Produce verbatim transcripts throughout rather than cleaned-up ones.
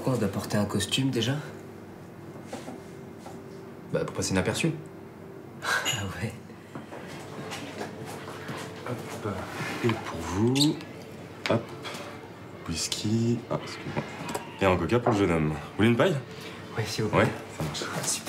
Pourquoi on doit porter un costume déjà? Bah pour passer inaperçu. Ah ouais. Hop. Et pour vous, hop, whisky, ah, excuse-moi. Et un coca pour le jeune homme. Vous voulez une paille? Ouais, s'il vous plaît. Ouais, ça marche. Ah, super.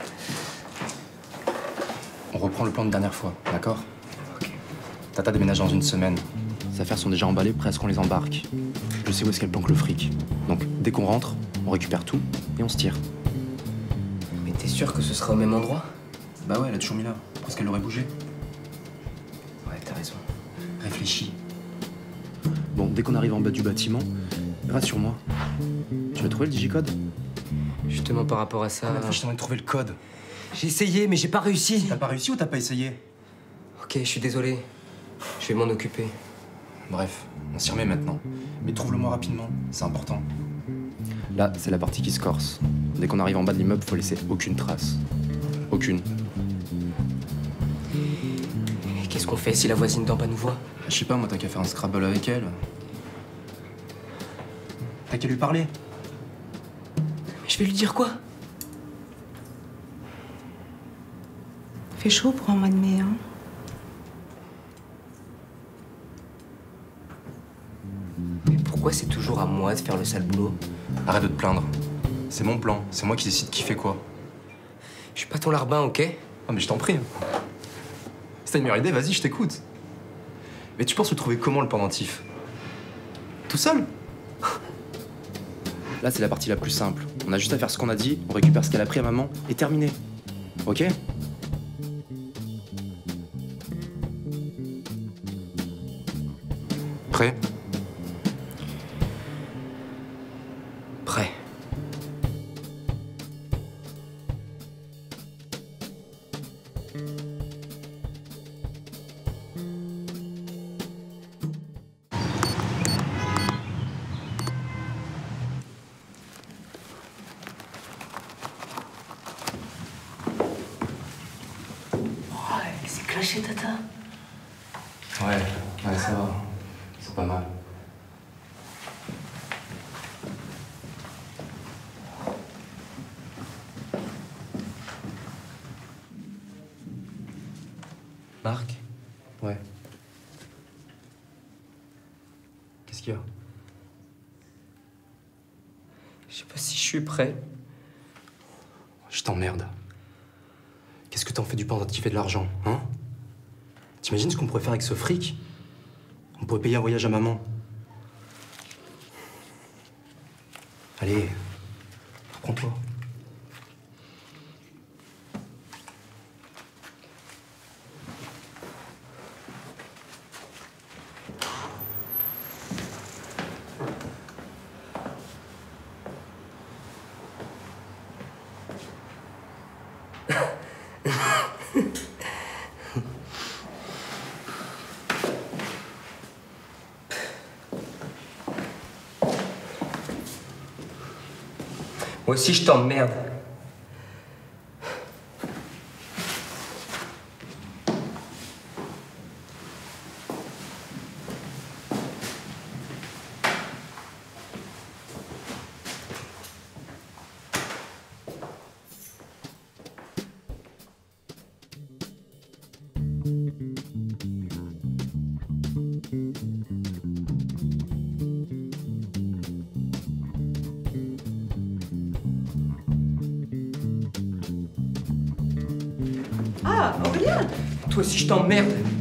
On reprend le plan de dernière fois, d'accord? Ok. Tata déménage dans une semaine. Ses affaires sont déjà emballées, presque on les embarque. Je sais où est-ce qu'elle planque le fric. Donc dès qu'on rentre, on récupère tout et on se tire. Mais t'es sûr que ce sera au même endroit? Bah ouais, elle a toujours mis là. Parce qu'elle aurait bougé. Ouais, t'as raison. Réfléchis. Bon, dès qu'on arrive en bas du bâtiment, rassure-moi. Tu vas trouver le digicode? Justement par rapport à ça... Combien de fois je t'ai demandé de trouver le code? J'ai essayé, mais j'ai pas réussi. T'as pas réussi ou t'as pas essayé? Ok, je suis désolé. Je vais m'en occuper. Bref, on s'y remet maintenant. Mais trouve-le-moi rapidement, c'est important. Là, c'est la partie qui se corse. Dès qu'on arrive en bas de l'immeuble, faut laisser aucune trace. Aucune. Et qu'est-ce qu'on fait si la voisine d'en bas nous voit? Je sais pas, moi, t'as qu'à faire un Scrabble avec elle. T'as qu'à lui parler. Je vais lui dire quoi? Fait chaud pour un mois de mai, hein. Mais pourquoi c'est toujours à moi de faire le sale boulot? Arrête de te plaindre. C'est mon plan, c'est moi qui décide qui fait quoi. Je suis pas ton larbin, ok? Ah mais je t'en prie. Si t'as une meilleure idée, vas-y, je t'écoute. Mais tu penses le trouver comment, le pendentif? Tout seul? Là, c'est la partie la plus simple. On a juste à faire ce qu'on a dit, on récupère ce qu'elle a pris à maman, et terminé. Ok? Prêt? Prêt. C'est clashé, Tata. Ouais, ouais, ça va. C'est pas mal. Marc? Ouais. Qu'est-ce qu'il y a? Je sais pas si je suis prêt. Je t'emmerde. Qu'est-ce que t'en fais du pendentif et de l'argent, hein? T'imagines ce qu'on pourrait faire avec ce fric? On pourrait payer un voyage à maman. Allez, reprends-toi. Moi aussi, je t'emmerde. Ah, Aurélien! Toi aussi, je t'emmerde.